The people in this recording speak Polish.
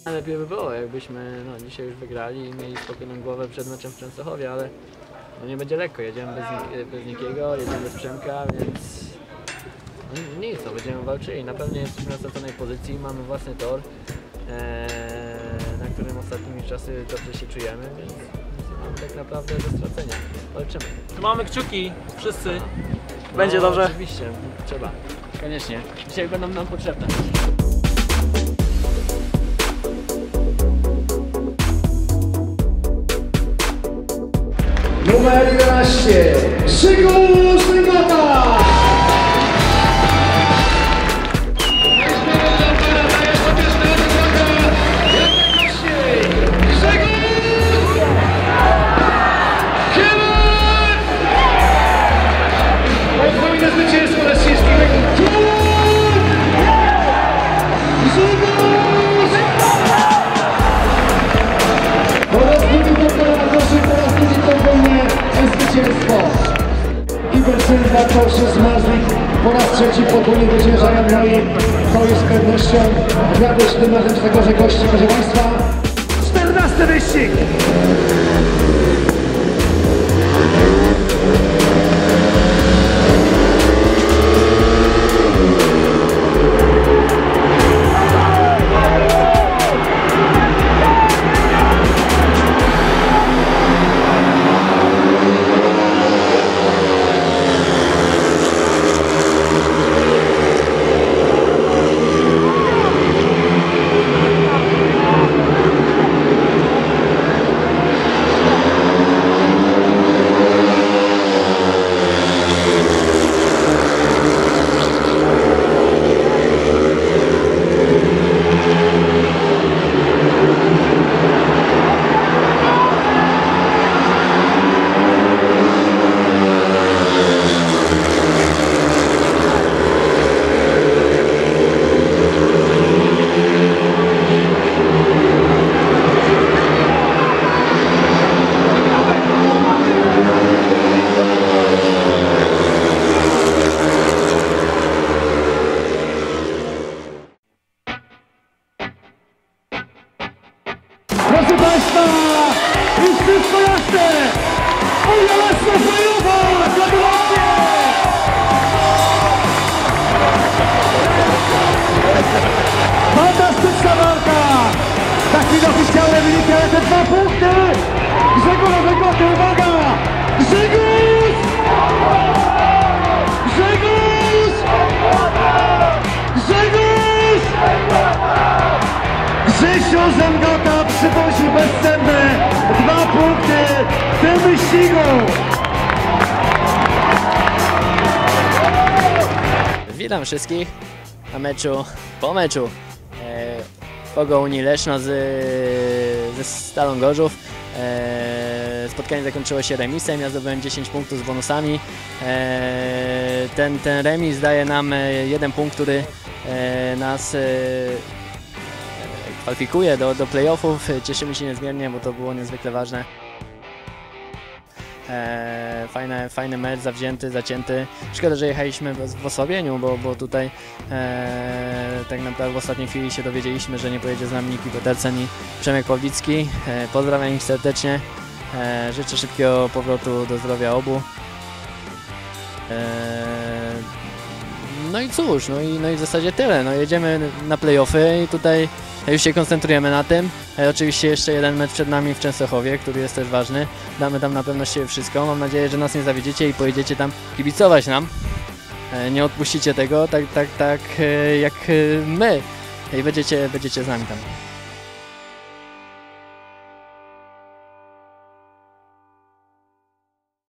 Lepiej by było, jakbyśmy dzisiaj już wygrali i mieli spokojną głowę przed meczem w Częstochowie, ale nie będzie lekko, jedziemy bez nikiego, jedziemy bez Przemka, więc nic, będziemy walczyli. Na pewno jesteśmy na straconej pozycji, mamy własny tor, na którym ostatnimi czasy dobrze się czujemy, więc mamy tak naprawdę do stracenia. Walczymy. Mamy kciuki, wszyscy. Będzie dobrze? Oczywiście, trzeba. Koniecznie. Dzisiaj będą nam potrzebne. Numer 11, Grzegorz Legota! Podwójne zwycięstwo rosyjskiego po raz drugi po raz drugi podwójne zwycięstwo. Ibercylda, Toszy, Zmarzlik po raz trzeci podwójnie zwyciężają, no i to jest z pewnością radosny na rzecz tego, że gości, proszę Państwa, 14 wyścig! Proszę Państwa, już wszystko jasne! Unia Lesna Fajowa! Gratulacje! Fantastyczna walka! Za chwilę oficjalne wyniki, ale te 2 punkty! Grzegorz Legoty, uwaga! Grzegorz! Grzegorz! Grzegorz! Grzesio Zęgota przywoził bezcenne 2 punkty w tym wyścigu! Witam wszystkich na meczu, po meczu Pogo Unii Leszno ze Stalą Gorzów. Spotkanie zakończyło się remisem, ja zdobyłem 10 punktów z bonusami. Ten remis daje nam 1 punkt, który nas kwalifikuje do playoffów. Cieszymy się niezmiernie, bo to było niezwykle ważne. Fajny mecz, zawzięty, zacięty. Szkoda, że jechaliśmy w osłabieniu, bo tutaj tak naprawdę w ostatniej chwili się dowiedzieliśmy, że nie pojedzie z nami Niki Petersen i Przemek Pawlicki. Pozdrawiam ich serdecznie. Życzę szybkiego powrotu do zdrowia obu. No i cóż, no i w zasadzie tyle. No jedziemy na playoffy i tutaj już się koncentrujemy na tym. Oczywiście jeszcze jeden mecz przed nami w Częstochowie, który jest też ważny. Damy tam na pewno z siebie wszystko. Mam nadzieję, że nas nie zawiedziecie i pojedziecie tam kibicować nam. Nie odpuścicie tego, tak jak my. I będziecie z nami tam.